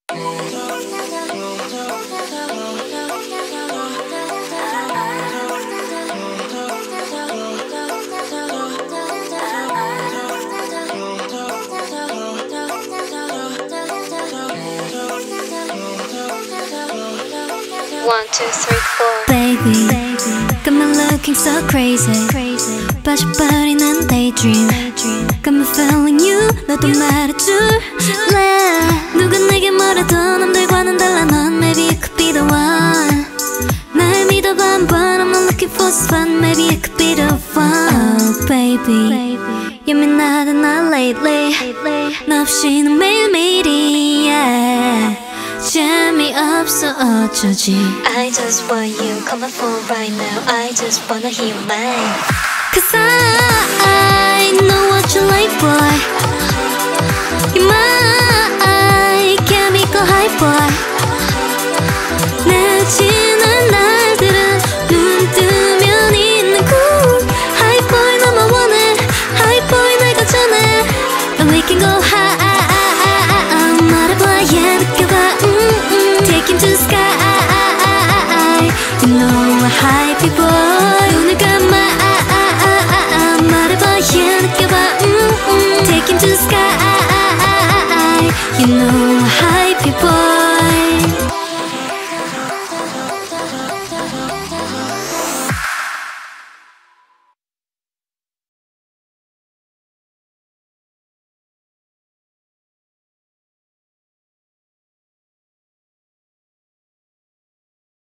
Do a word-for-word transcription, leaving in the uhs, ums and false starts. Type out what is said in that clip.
One, two, three, four. Baby, got me looking so crazy. 빠져버리는 daydream. Got me feeling you. 너도 말해줄래? 누가 내게 뭐래도 남들과는 달라. 넌 maybe you could be the one. 날 믿어봐 한번. I'm not looking for fun. Maybe you could be the one. Oh baby, 예민하다 나 lately. 너 없이는 매일매일이야. 재미없어 어쩌지. I just want you, call my phone right now. I just wanna hear your mind. Cause I know what you like, boy. You're my chemical high, boy. 내지는 날들은 눈 뜨면 있는 cool high boy 너만 원해. High boy 날 거절해. And we can go high. 말해봐야 느껴봐. Take him to the sky. You know I'm a hype boy. 눈을 감아. 말해봐야 느껴봐. Take him to the sky. You know I'm a hype boy.